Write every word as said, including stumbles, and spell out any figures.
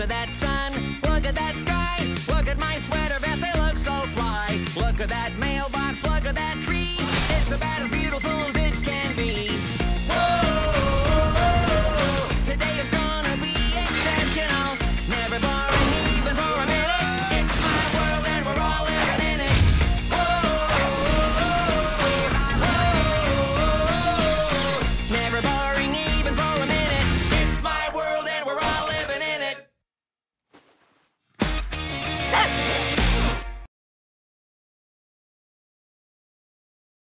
at that sun, look at that sky, look at my sweater vest, I look so fly. Look at that mailbox, look at that tree, it's about as beautiful as it